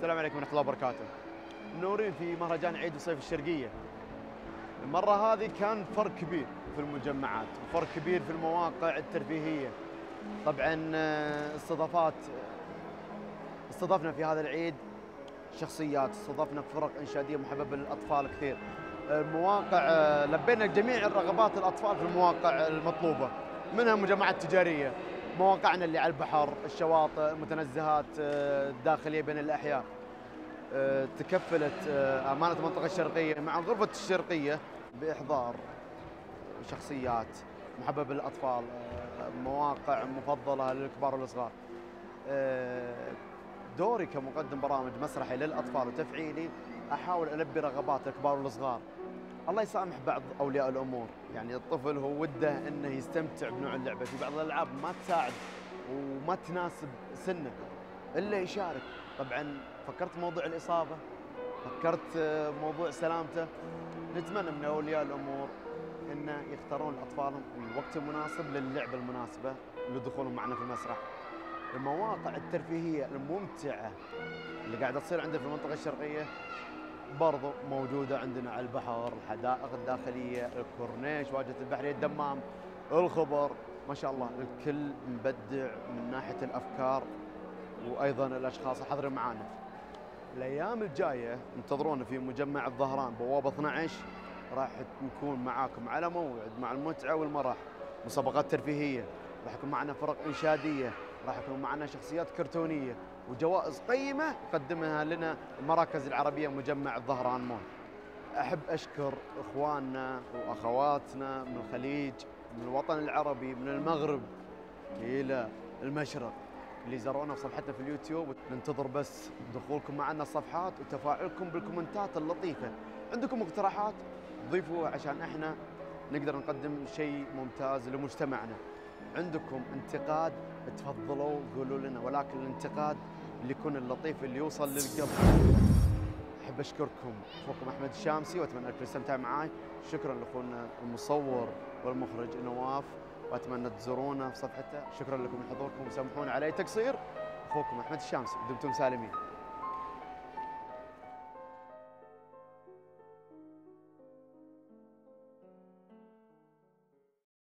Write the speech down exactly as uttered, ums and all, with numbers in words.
السلام عليكم ورحمة الله وبركاته. منورين في مهرجان عيد وصيف الشرقية. المرة هذه كان فرق كبير في المجمعات وفرق كبير في المواقع الترفيهية. طبعا استضافات استضفنا في هذا العيد شخصيات، استضفنا فرق إنشادية محببة للأطفال كثير. المواقع لبينا جميع الرغبات الأطفال في المواقع المطلوبة، منها مجمعات تجارية، مواقعنا اللي على البحر، الشواطئ، المتنزهات الداخلية بين الأحياء. تكفلت أمانة المنطقة الشرقية مع غرفة الشرقية بإحضار شخصيات محببة للأطفال، مواقع مفضلة للكبار والصغار. دوري كمقدم برامج مسرحي للأطفال وتفعيلي أحاول ألبي رغبات الكبار والصغار. الله يسامح بعض أولياء الأمور، يعني الطفل هو وده أنه يستمتع بنوع اللعبة، في بعض الألعاب ما تساعد وما تناسب سنه إلا يشارك. طبعا فكرت موضوع الإصابة، فكرت موضوع سلامته. نتمنى من أولياء الأمور أن يختارون أطفالهم الوقت المناسب للعبة المناسبة لدخولهم معنا في المسرح. المواقع الترفيهية الممتعة اللي قاعدة تصير عندنا في المنطقة الشرقية برضو موجودة عندنا على البحر، الحدائق الداخلية، الكورنيش، واجهة البحرية، الدمام، الخبر. ما شاء الله الكل مبدع من ناحية الأفكار وأيضا الأشخاص الحاضرين معانا. الأيام الجاية انتظرونا في مجمع الظهران بوابة اثني عشر، راح نكون معاكم على موعد مع المتعة والمرح، مسابقات ترفيهية، راح يكون معنا فرق إنشادية، راح يكون معنا شخصيات كرتونية وجوائز قيمة يقدمها لنا المراكز العربية مجمع الظهران مول. أحب أشكر إخواننا وأخواتنا من الخليج، من الوطن العربي، من المغرب إلى المشرق اللي زارونا وصفحتنا في اليوتيوب. ننتظر بس دخولكم معنا الصفحات وتفاعلكم بالكومنتات اللطيفة. عندكم اقتراحات ضيفوها عشان احنا نقدر نقدم شيء ممتاز لمجتمعنا. عندكم انتقاد تفضلوا قولوا لنا، ولكن الانتقاد اللي يكون اللطيف اللي يوصل للقلب. احب اشكركم، اخوكم احمد الشامسي، واتمنى انكم تستمتعوا معي. شكرا لاخونا المصور والمخرج نواف، واتمنى تزورونا في صفحته. شكرا لكم لحضوركم وسامحونا على اي تقصير. اخوكم احمد الشامسي، دمتم سالمين.